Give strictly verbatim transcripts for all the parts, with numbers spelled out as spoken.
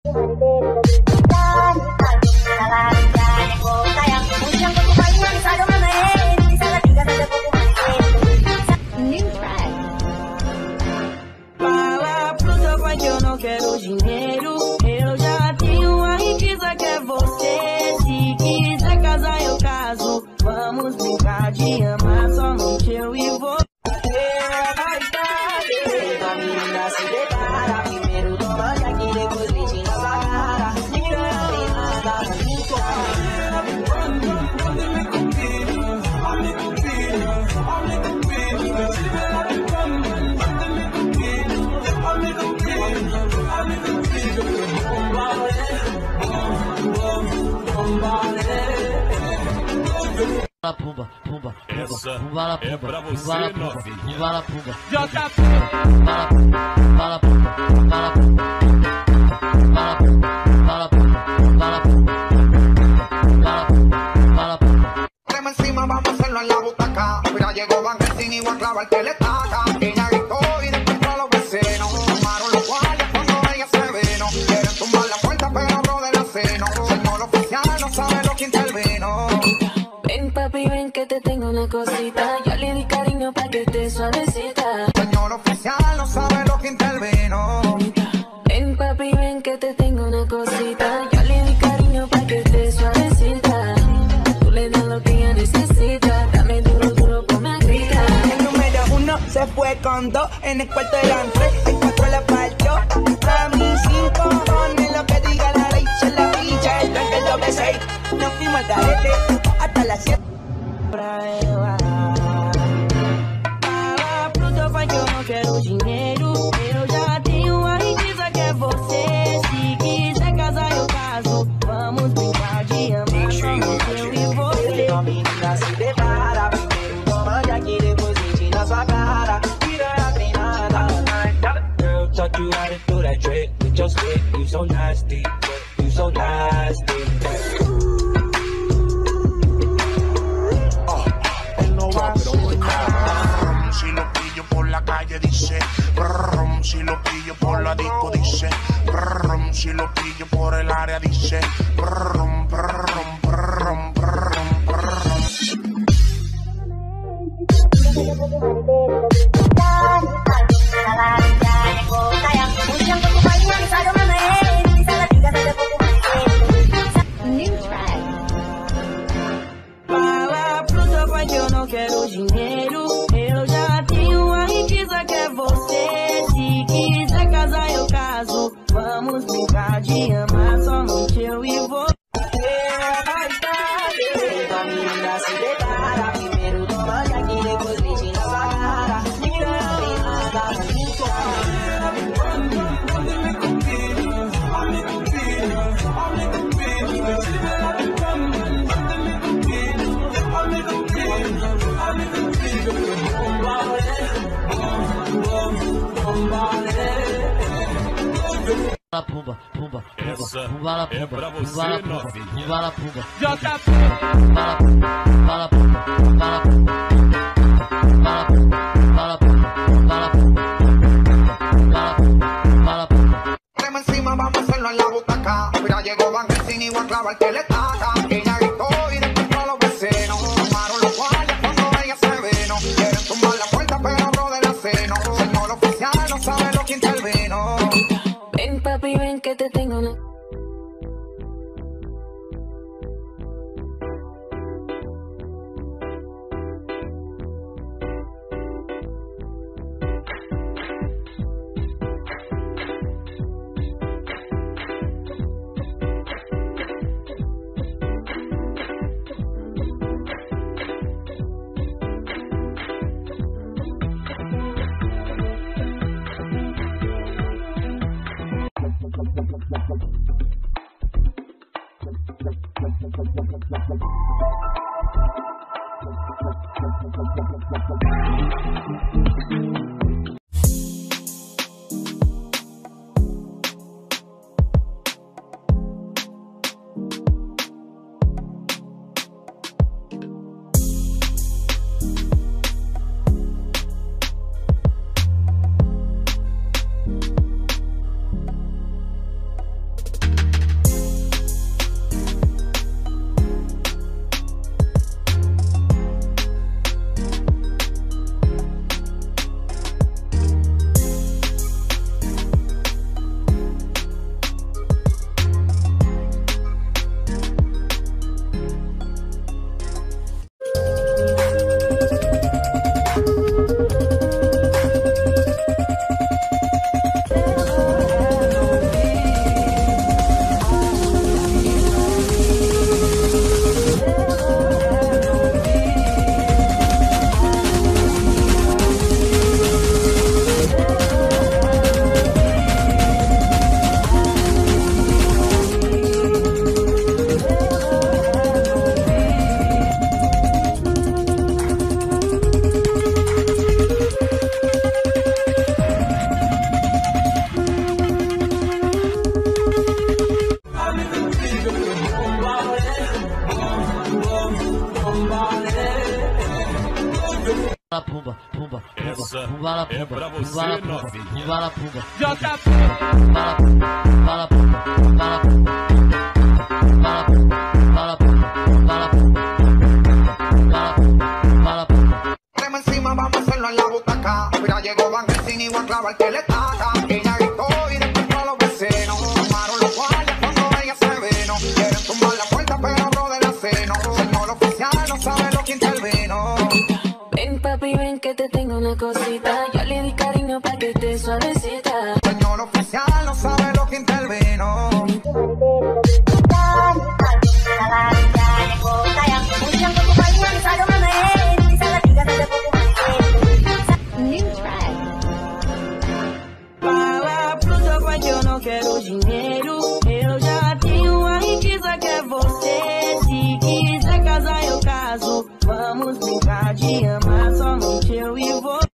Fala pro seu pai que eu não quero dinheiro. Eu já tenho a riqueza que é você. Se quiser casar eu caso. Vamos brincar de amar somente eu e você. A menina se prepara. Primeiro toma aqui, depois beijinho na sua cara. Menina tem nada pra me Pumba, pumba, Essa pumba, la é pumba, pra você, pumba, la pumba, novinha. pumba, la pumba, J P. pumba, la pumba, pumba, la pumba, pumba, la pumba, pumba, la pumba, pumba, la pumba, pumba, la pumba, pumba, la pumba. Poneme encima, vamos a hacerlo en la butaca. Mira, llegó Van Helsing y voy a clavar que le taca. Ella gritó y despertó a los vecinos. Tomaron los guardias cuando ella se vino. Quieren tumbar la puerta, pero bro de la seno. Señor oficial, no sabe lo que intervino. Ven papi, ven que te tengo una cosita. Yo le di cariño pa' que esté suavecita. Señor oficial, no sabe lo que intervino. Ven papi, ven que te tengo una cosita. Yo le di cariño pa' que esté suavecita. Tú le das lo que ella necesita. Dame duro, duro, ponme a gritar. El número uno se fue con dos. En el cuarto eran tres, el cuatro la partió. A mí cinco cojones, lo que diga la ley. Se la pincha, el tanque el doble seis. Nos fuimos al garete hasta las siete. Fala pro teu pai que eu não quero dinheiro. Eu já tenho a riqueza que é você. Se quiser casar eu caso. Vamos brincar de amar somente eu e você. A menina se prepara. Primeiro toma aqui, depois beijinho na sua cara. Tira a treinada. Girl, taught you how to do that trick with your stick. You so nasty, you so nasty. Si lo pillo por la calle dice brum, si lo pillo por la disco dice brum, si lo pillo por el área dice brum, brum, brum, brum, brum. Fala pro teu pai que eu não quero dinheiro. Eu já tenho a riqueza que é você. Se quiser casar eu caso. Vamos brincar de amar somente eu e você. A menina se prepara. Primeiro toma aqui, depois beijinho na sua cara. Menina tem nada pra me La pumba, pumba, Essa pumba, la é pumba, pra você, pumba, la pumba, novinha. pumba, la pumba, J P. pumba, la pumba, pumba, la pumba, pumba, la pumba, pumba, la pumba, pumba, la pumba, pumba, la pumba, pumba, la pumba. Poneme encima, vamos a hacerlo en la butaca. Mira, llegó Van Helsing y voy a clavar que le taca. Ella gritó y despertó a los vecinos. Tomaron los guardias cuando ella se vino. Quieren tumbar la puerta, pero bro de la seno. Señor oficial, no sabe lo que intervino. Ven papi, ven que te tengo una. Pumba, pumba, Essa pumba, la é pumba, pra você, pumba, la pumba, novinha. pumba, la pumba, J P. pumba, la pumba, pumba, la pumba, pumba, la pumba, pumba, la pumba, pumba, la pumba, pumba, la pumba, pumba, la pumba, pumba, la pumba. Poneme encima, vamos a hacerlo en la butaca. Mira, llegó Van Helsing y voy a clavar que le taca. Ella gritó y después todos los vecinos tomaron los guardias cuando ella se vino. Quieren tumbar la puerta, pero bro de la seno. Señor oficial, no sabe lo que intervino. Ven papi, ven que te tengo una cosita. Yo le di cariño pa' que esté suavecita. Señor oficial, no sabe lo que intervino. Fala pro teu pai que eu não quero dinheiro. Eu já tenho a riqueza que é você. Se quiser casar eu caso. Vamos brincar de amar somente eu e você.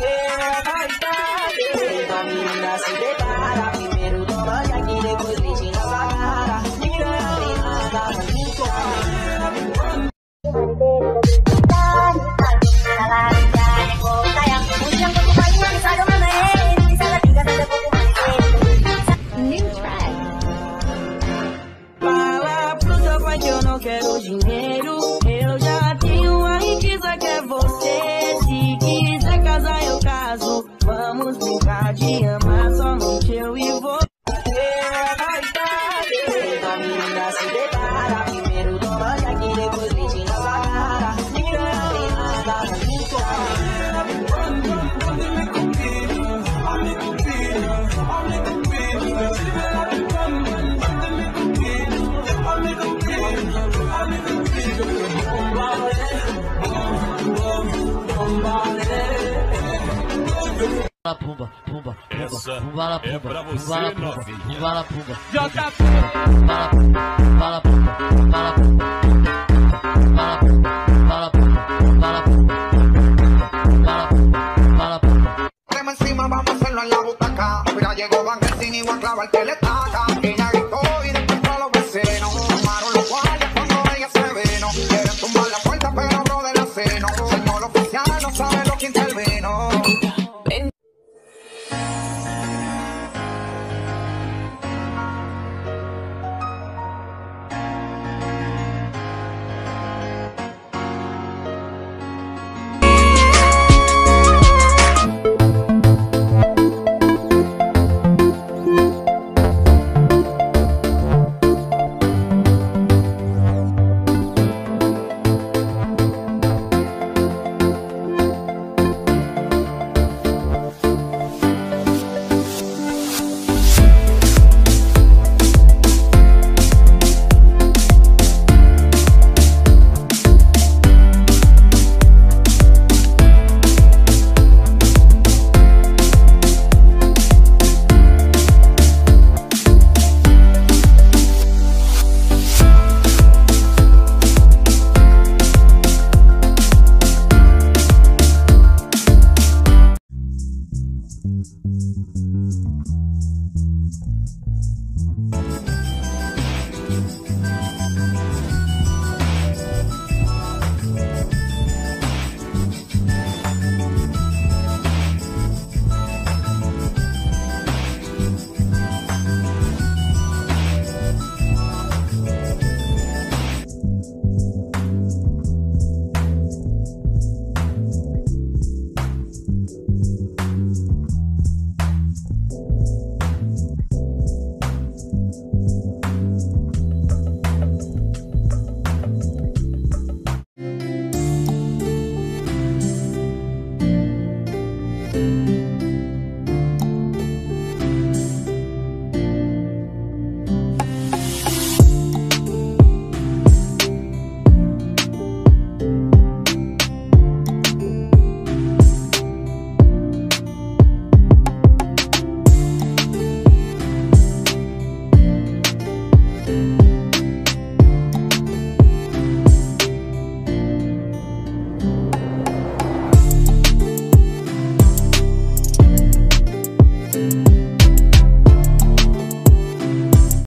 A menina se prepara. Primeiro toma aqui, depois beijinho na sua cara. Mira, nada, muito Fala pro teu pai que eu não quero dinheiro. Eu já tenho a riqueza que é você. Se quiser casar eu caso. Vamos brincar de amar somente eu e você. A menina se prepara. Primeiro toma aqui, depois beijinho na sua cara. Mira, nada, muito La pumba, pumba, Essa pumba, la é pumba, pra você, pumba, la pumba, novinha. pumba, la pumba, J P. pumba, la pumba, pumba, la pumba, pumba, la pumba, pumba, la pumba, pumba, la pumba, pumba, la pumba, pumba, la pumba, pumba, la pumba. Poneme encima, vamos a hacerlo en la butaca. Mira, llegó Van Helsing y voy a clavar que le taca. Ella